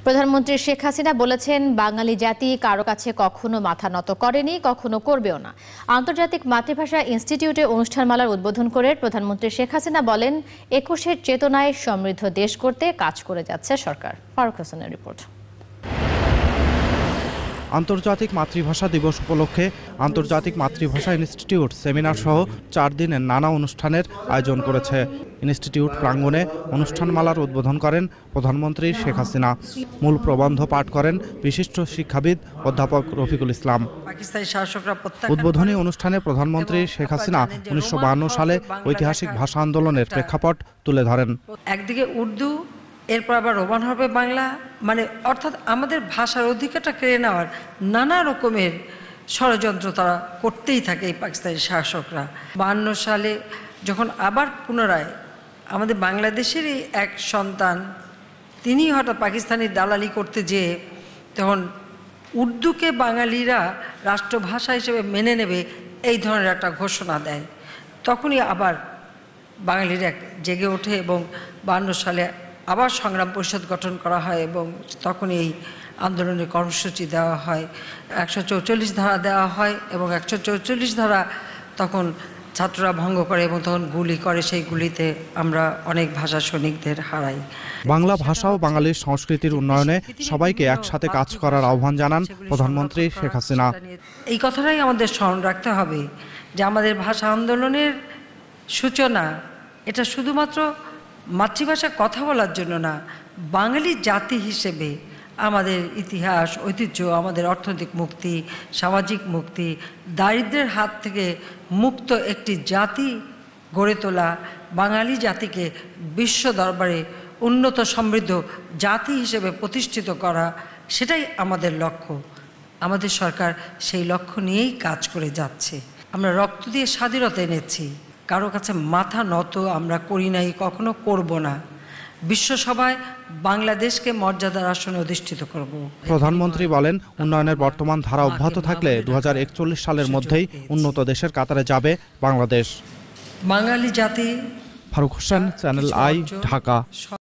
প্রধানমন্ত্রী শেখ হাসিনা বলেছেন, বাঙালি জাতি কারো কাছে কখনো মাথা নত করেনি, কখনো করবেও না। আন্তর্জাতিক মাতৃভাষা ইনস্টিটিউটে অনুষ্ঠানমালার উদ্বোধন করে প্রধানমন্ত্রী শেখ হাসিনা বলেন, ২১-এর চেতনায় সমৃদ্ধ দেশ করতে কাজ করে যাচ্ছে সরকার। ফারুক হোসেনের রিপোর্ট। আন্তর্জাতিক মাতৃভাষা দিবস উপলক্ষে আন্তর্জাতিক মাতৃভাষা ইনস্টিটিউট সেমিনার সহ 4 দিনের নানা অনুষ্ঠানের আয়োজন করেছে। ইনস্টিটিউট প্রাঙ্গণে অনুষ্ঠানমালার উদ্বোধন করেন প্রধানমন্ত্রী শেখ হাসিনা। মূল প্রবন্ধ পাঠ করেন বিশিষ্ট শিক্ষাবিদ অধ্যাপক রফিকুল ইসলাম। উদ্বোধনী অনুষ্ঠানে প্রধানমন্ত্রী শেখ হাসিনা 1952 সালে ঐতিহাসিক ভাষা আন্দোলনের প্রেক্ষাপট তুলে ধরেন। একদিকে উর্দু, এরপর আবার রোমান হবে বাংলা, মানে অর্থাৎ আমাদের ভাষার অধিকারটা কেড়ে নেওয়ার নানা রকমের ষড়যন্ত্র তারা করতেই থাকে এই পাকিস্তানি শাসকরা। 52 সালে যখন আবার পুনরায় আমাদের বাংলাদেশেরই এক সন্তান তিনি হঠাৎ পাকিস্তানি দালালি করতে যেয়ে তখন উর্দুকে বাঙালিরা রাষ্ট্রভাষা হিসেবে মেনে নেবে এই ধরনের একটা ঘোষণা দেয়, তখনই আবার বাঙালিরা জেগে ওঠে এবং 52 সালে আবার সংগ্রাম পরিষদ গঠন করা হয় এবং তখন এই আন্দোলনের কর্মসূচি দেওয়া হয়। 144 ধারা দেওয়া হয় এবং 144 ধারা তখন ছাত্ররা ভঙ্গ করে এবং তখন গুলি করে। সেই গুলিতে আমরা অনেক ভাষা সৈনিকদের হারাই। বাংলা ভাষা ও বাঙালির সংস্কৃতির উন্নয়নে সবাইকে একসাথে কাজ করার আহ্বান জানান প্রধানমন্ত্রী শেখ হাসিনা। এই কথাটাই আমাদের স্মরণ রাখতে হবে যে আমাদের ভাষা আন্দোলনের সূচনা এটা শুধুমাত্র মাতৃভাষা কথা বলার জন্য না, বাঙালি জাতি হিসেবে আমাদের ইতিহাস, ঐতিহ্য, আমাদের অর্থনৈতিক মুক্তি, সামাজিক মুক্তি, দারিদ্র্যের হাত থেকে মুক্ত একটি জাতি গড়ে তোলা, বাঙালি জাতিকে বিশ্ব দরবারে উন্নত সমৃদ্ধ জাতি হিসেবে প্রতিষ্ঠিত করা, সেটাই আমাদের লক্ষ্য। আমাদের সরকার সেই লক্ষ্য নিয়েই কাজ করে যাচ্ছে। আমরা রক্ত দিয়ে স্বাধীনতা এনেছি, কারো কাছে মাথা নত আমরা করি নাই, কখনো করব না। বিশ্বসভায় বাংলাদেশকে মর্যাদার আসনে অধিষ্ঠিত করব। প্রধানমন্ত্রী বলেন, উন্নয়নের বর্তমান ধারা অব্যাহত থাকলে 2041 সালের মধ্যেই উন্নত দেশের কাতারে যাবে বাংলাদেশ। বাঙালি জাতি। Faruk Hossain, channel I, Dhaka.